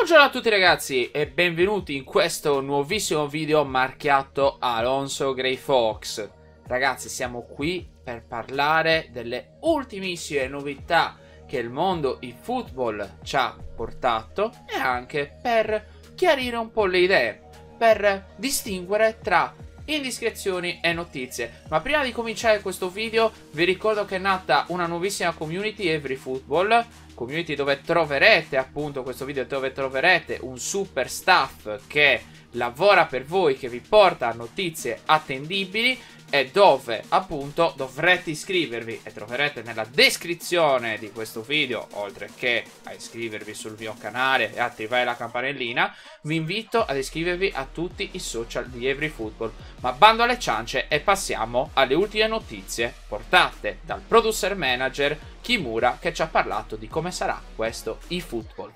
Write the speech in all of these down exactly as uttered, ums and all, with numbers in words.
Buongiorno a tutti ragazzi e benvenuti in questo nuovissimo video marchiato Alonso Gray Fox. Ragazzi, siamo qui per parlare delle ultimissime novità che il mondo eFootball ci ha portato e anche per chiarire un po' le idee, per distinguere tra indiscrezioni e notizie. Ma prima di cominciare questo video vi ricordo che è nata una nuovissima community EveryFootball, community dove troverete appunto questo video, dove troverete un super staff che lavora per voi, che vi porta notizie attendibili e dove appunto dovrete iscrivervi, e troverete nella descrizione di questo video, oltre che a iscrivervi sul mio canale e attivare la campanellina, vi invito ad iscrivervi a tutti i social di EveryFootball. Ma bando alle ciance e passiamo alle ultime notizie portate dal producer manager Kimura, che ci ha parlato di come sarà questo eFootball.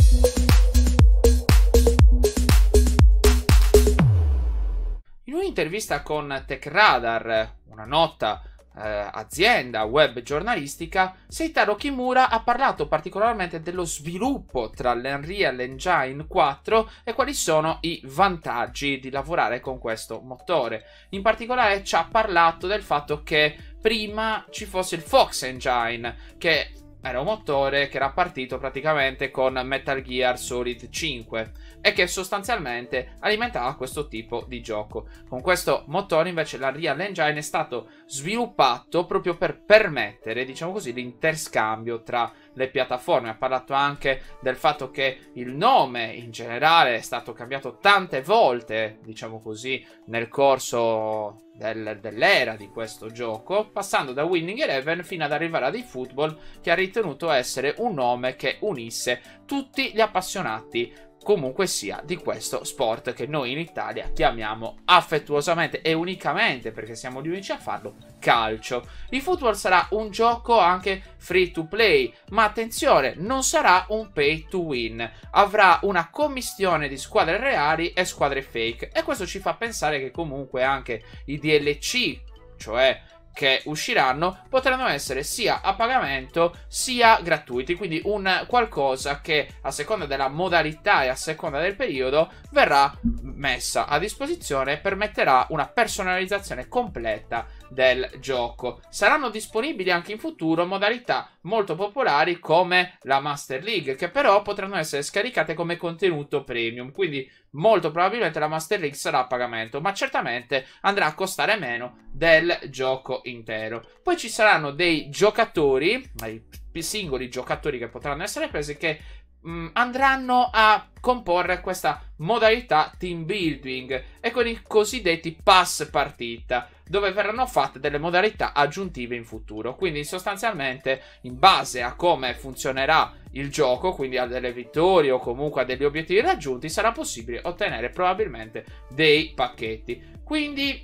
In un'intervista con TechRadar, una nota eh, azienda web giornalistica, Seitaro Kimura ha parlato particolarmente dello sviluppo tra l'Unreal Engine quattro e quali sono i vantaggi di lavorare con questo motore. In particolare ci ha parlato del fatto che prima ci fosse il Fox Engine, che era un motore che era partito praticamente con Metal Gear Solid cinque e che sostanzialmente alimentava questo tipo di gioco. Con questo motore invece l'Unreal Engine è stato sviluppato proprio per permettere, diciamo così, l'interscambio tra le piattaforme. Ha parlato anche del fatto che il nome in generale è stato cambiato tante volte, diciamo così, nel corso del, dell'era di questo gioco, passando da Winning Eleven fino ad arrivare ad eFootball, che ha ritenuto essere un nome che unisse tutti gli appassionati comunque sia di questo sport che noi in Italia chiamiamo affettuosamente e unicamente, perché siamo gli unici a farlo, calcio. eFootball sarà un gioco anche free to play, ma attenzione, non sarà un pay to win, avrà una commistione di squadre reali e squadre fake, e questo ci fa pensare che comunque anche i D L C, cioè che usciranno, potranno essere sia a pagamento sia gratuiti, quindi un qualcosa che a seconda della modalità e a seconda del periodo verrà messa a disposizione e permetterà una personalizzazione completa del gioco. Saranno disponibili anche in futuro modalità molto popolari come la Master League, che però potranno essere scaricate come contenuto premium, quindi molto probabilmente la Master League sarà a pagamento, ma certamente andrà a costare meno del gioco intero. Poi ci saranno dei giocatori, i singoli giocatori che potranno essere presi, che mh, andranno a comporre questa modalità team building e con i cosiddetti pass partita, dove verranno fatte delle modalità aggiuntive in futuro. Quindi sostanzialmente, in base a come funzionerà il gioco, quindi a delle vittorie o comunque a degli obiettivi raggiunti, sarà possibile ottenere probabilmente dei pacchetti. Quindi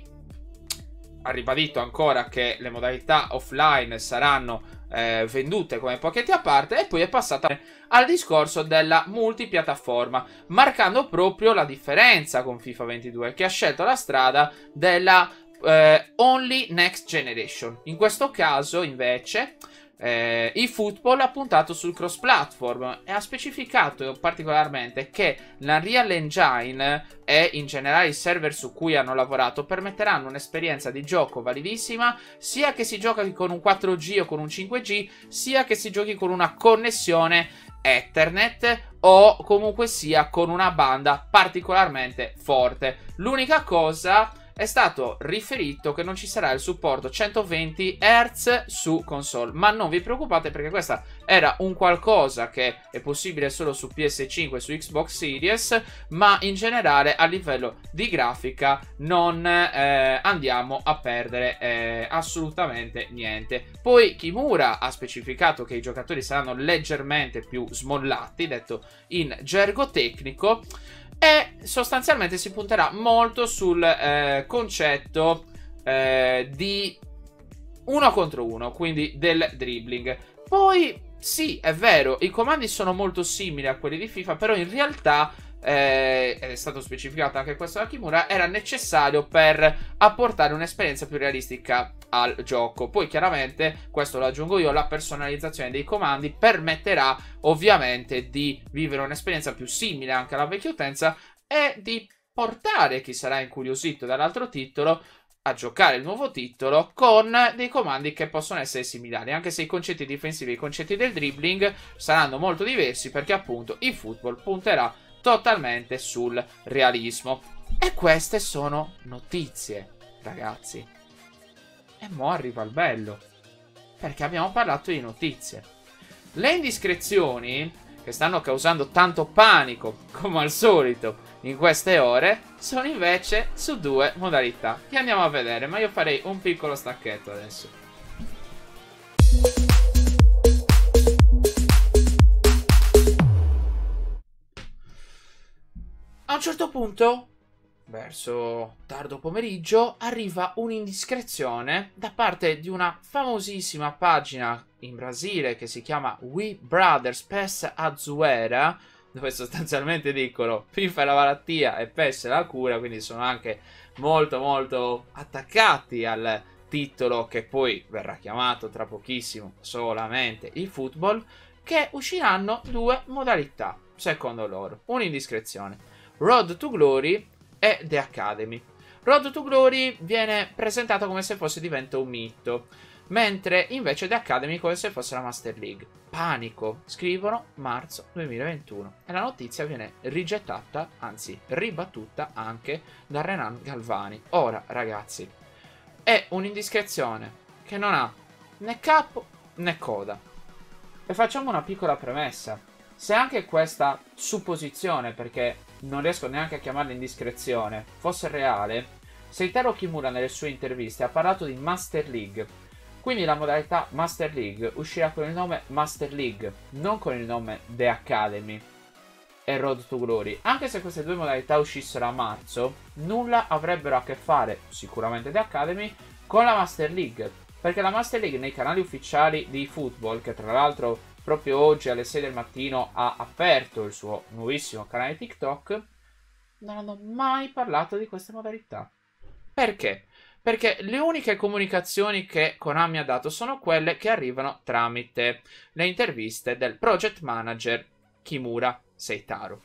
ha ribadito ancora che le modalità offline saranno eh, vendute come pacchetti a parte, e poi è passata al discorso della multipiattaforma, marcando proprio la differenza con FIFA ventidue, che ha scelto la strada della eh, Only Next Generation. In questo caso invece Eh, eFootball ha puntato sul cross platform e ha specificato particolarmente che l'Unreal Engine e in generale i server su cui hanno lavorato permetteranno un'esperienza di gioco validissima, sia che si giochi con un quattro G o con un cinque G, sia che si giochi con una connessione Ethernet o comunque sia con una banda particolarmente forte. L'unica cosa, è stato riferito che non ci sarà il supporto centoventi hertz su console, ma non vi preoccupate, perché questa era un qualcosa che è possibile solo su P S cinque e su Xbox Series, ma in generale a livello di grafica non eh, andiamo a perdere eh, assolutamente niente. Poi Kimura ha specificato che i giocatori saranno leggermente più smollati, detto in gergo tecnico, e sostanzialmente si punterà molto sul eh, concetto eh, di uno contro uno, quindi del dribbling. Poi sì, è vero, i comandi sono molto simili a quelli di FIFA, però in realtà eh, ed è stato specificato anche questo da Kimura, era necessario per apportare un'esperienza più realistica al gioco. Poi chiaramente, questo lo aggiungo io, la personalizzazione dei comandi permetterà ovviamente di vivere un'esperienza più simile anche alla vecchia utenza e di portare chi sarà incuriosito dall'altro titolo a giocare il nuovo titolo con dei comandi che possono essere similari, anche se i concetti difensivi e i concetti del dribbling saranno molto diversi, perché appunto il football punterà totalmente sul realismo. E queste sono notizie, ragazzi. E mo arriva il bello, perché abbiamo parlato di notizie. Le indiscrezioni, che stanno causando tanto panico, come al solito, in queste ore, sono invece su due modalità che andiamo a vedere, ma io farei un piccolo stacchetto adesso. A un certo punto, verso tardo pomeriggio, arriva un'indiscrezione da parte di una famosissima pagina in Brasile che si chiama We Brothers Pes Azuera, dove sostanzialmente dicono FIFA è la malattia e P E S è la cura, quindi sono anche molto molto attaccati al titolo che poi verrà chiamato tra pochissimo solamente il football, che usciranno due modalità, secondo loro. Un'indiscrezione: Road to Glory e The Academy. Road to Glory viene presentato come se fosse diventa un mito, mentre invece The Academy come se fosse la Master League. Panico, scrivono marzo duemilaventuno, e la notizia viene rigettata, anzi ribattuta anche da Renan Galvani. Ora, ragazzi, è un'indiscrezione che non ha né capo né coda. E facciamo una piccola premessa: se anche questa supposizione, perché non riesco neanche a chiamarla indiscrezione, fosse reale, Seitaro Kimura nelle sue interviste ha parlato di Master League. Quindi la modalità Master League uscirà con il nome Master League, non con il nome The Academy e Road to Glory. Anche se queste due modalità uscissero a marzo, nulla avrebbero a che fare, sicuramente The Academy, con la Master League. Perché la Master League nei canali ufficiali di football, che tra l'altro proprio oggi alle sei del mattino ha aperto il suo nuovissimo canale TikTok, non hanno mai parlato di queste modalità. Perché? Perché le uniche comunicazioni che Konami ha dato sono quelle che arrivano tramite le interviste del project manager Kimura Seitaro.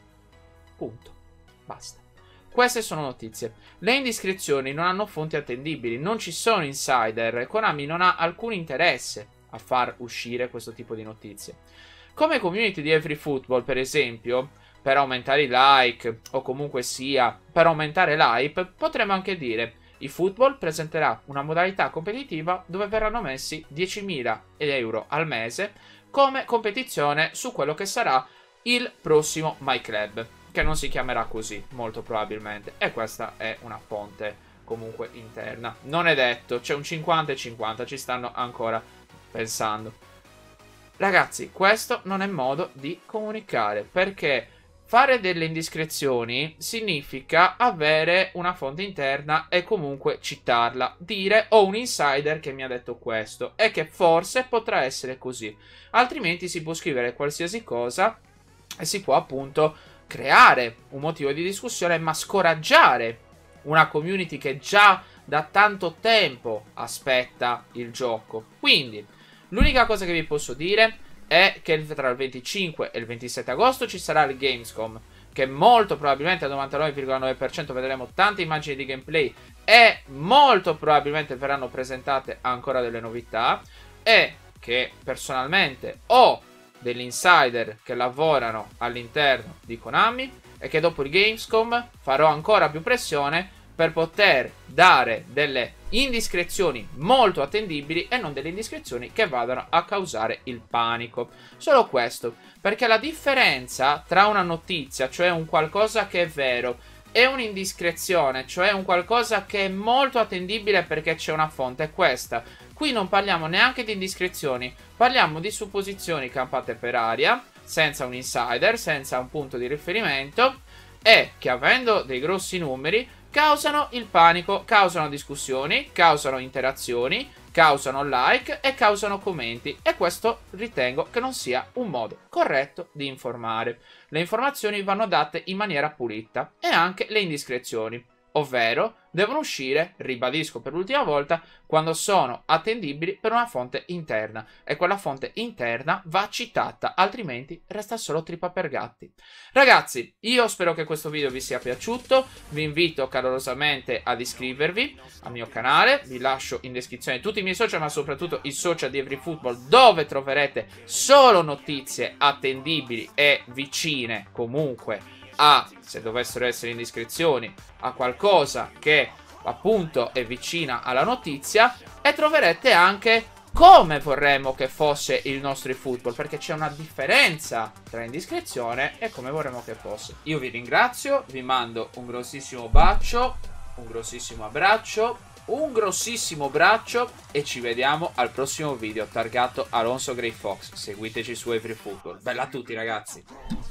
Punto. Basta. Queste sono notizie. Le indiscrezioni non hanno fonti attendibili, non ci sono insider e Konami non ha alcun interesse a far uscire questo tipo di notizie. Come community di Every Football, per esempio, per aumentare i like o comunque sia per aumentare l'hype, potremmo anche dire: il football presenterà una modalità competitiva dove verranno messi diecimila euro al mese come competizione su quello che sarà il prossimo My Club, che non si chiamerà così molto probabilmente, e questa è una fonte comunque interna. Non è detto, c'è un cinquanta e cinquanta, ci stanno ancora pensando. Ragazzi, questo non è modo di comunicare, perché fare delle indiscrezioni significa avere una fonte interna e comunque citarla, dire ho un insider che mi ha detto questo e che forse potrà essere così, altrimenti si può scrivere qualsiasi cosa e si può appunto creare un motivo di discussione, ma scoraggiare una community che già da tanto tempo aspetta il gioco. Quindi l'unica cosa che vi posso dire è che tra il venticinque e il ventisette agosto ci sarà il Gamescom, che molto probabilmente al novantanove virgola nove per cento vedremo tante immagini di gameplay e molto probabilmente verranno presentate ancora delle novità, e che personalmente ho degli insider che lavorano all'interno di Konami e che dopo il Gamescom farò ancora più pressione per poter dare delle indiscrezioni molto attendibili e non delle indiscrezioni che vadano a causare il panico. Solo questo, perché la differenza tra una notizia, cioè un qualcosa che è vero, e un'indiscrezione, cioè un qualcosa che è molto attendibile perché c'è una fonte, è questa. Qui non parliamo neanche di indiscrezioni, parliamo di supposizioni campate per aria, senza un insider, senza un punto di riferimento, e che avendo dei grossi numeri causano il panico, causano discussioni, causano interazioni, causano like e causano commenti, e questo ritengo che non sia un modo corretto di informare. Le informazioni vanno date in maniera pulita, e anche le indiscrezioni. ovvero devono uscire, ribadisco per l'ultima volta, quando sono attendibili per una fonte interna, e quella fonte interna va citata, altrimenti resta solo trippa per gatti. Ragazzi, io spero che questo video vi sia piaciuto, vi invito calorosamente ad iscrivervi al mio canale, vi lascio in descrizione tutti i miei social, ma soprattutto i social di EveryFootball, dove troverete solo notizie attendibili e vicine comunque a, se dovessero essere indiscrezioni, a qualcosa che appunto è vicina alla notizia, e troverete anche come vorremmo che fosse il nostro football, perché c'è una differenza tra indiscrezione e come vorremmo che fosse. Io vi ringrazio, vi mando un grossissimo bacio, un grossissimo abbraccio, un grossissimo braccio e ci vediamo al prossimo video targato Alonso Grey Fox. Seguiteci su EveryFootball. Bella a tutti, ragazzi.